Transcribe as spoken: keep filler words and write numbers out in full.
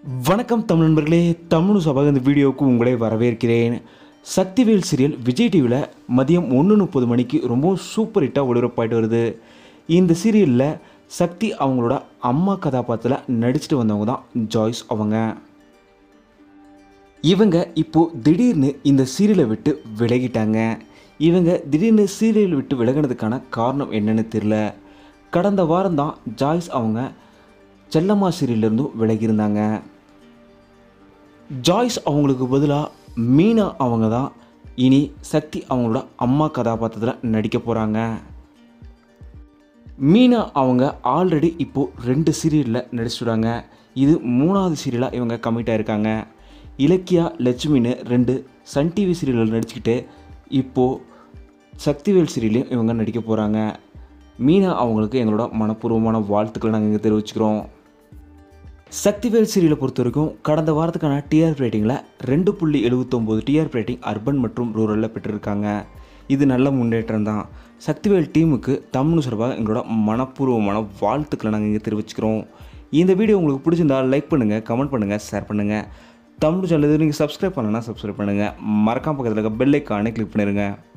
வணக்கம் தமிழ் நண்பர்களே, தமிழ் சபாக இந்த வீடியோவுக்கு உங்களை வரவேற்கிறேன். சக்திவேல் சீரியல் விஜய் டிவியில் மதியம் ஒன்று முப்பது மணிக்கு ரொம்ப சூப்பர் ஹிட்டாக ஒளிபரப்பாயிட்டு வருது. இந்த சீரியலில் சக்தி அவங்களோட அம்மா கதாபாத்திரத்தில் நடிச்சுட்டு வந்தவங்க தான் ஜாய்ஸ் அவங்க. இவங்க இப்போது திடீர்னு இந்த சீரியலை விட்டு விலகிட்டாங்க. இவங்க திடீர்னு சீரியல் விட்டு விலகினதுக்கான காரணம் என்னன்னு தெரியல. கடந்த வாரம் தான் ஜாய்ஸ் அவங்க செல்லம்மா சீரியல்லேருந்தும் விலகியிருந்தாங்க. ஜாய்ஸ் அவங்களுக்கு பதிலாக மீனா அவங்க தான் இனி சக்தி அவங்களோட அம்மா கதாபாத்திரத்தில் நடிக்க போகிறாங்க. மீனா அவங்க ஆல்ரெடி இப்போது ரெண்டு சீரியலில் நடிச்சுடுறாங்க. இது மூணாவது சீரியலாக இவங்க கமிட் ஆகிருக்காங்க. இலக்கியா லட்சுமின்னு ரெண்டு சன் டிவி சீரியலில் நடிச்சுக்கிட்டு இப்போது சக்திவேல் சீரியலையும் இவங்க நடிக்க போகிறாங்க. மீனா அவங்களுக்கு எங்களோட மனப்பூர்வமான வாழ்த்துக்களை நாங்கள் இங்கே தெரிவிச்சுக்கிறோம். சக்திவேல் சீரியலை பொறுத்த வரைக்கும் கடந்த வாரத்துக்கான டிஆர்பி ரேட்டிங்கில் ரெண்டு புள்ளி எழுபத்தொம்போது டிஆர்பி ரேட்டிங் அர்பன் மற்றும் ரூரலில் பெற்றிருக்காங்க. இது நல்ல முன்னேற்றம் தான். சக்திவேல் டீமுக்கு தமிழ் சார்பாக எங்களோட மனப்பூர்வமான வாழ்த்துக்களை நாங்கள் இங்கே தெரிவிச்சுக்கிறோம். இந்த வீடியோ உங்களுக்கு பிடிச்சிருந்தால் லைக் பண்ணுங்கள், கமெண்ட் பண்ணுங்கள், ஷேர் பண்ணுங்கள். தமிழ் சேனல் நீங்கள் சப்ஸ்கிரைப் பண்ணலன்னா சப்ஸ்கிரைப் பண்ணுங்கள். மறக்காம பக்கத்தில் இருக்க பெல் ஐக்கானை கிளிக் பண்ணிடுங்க.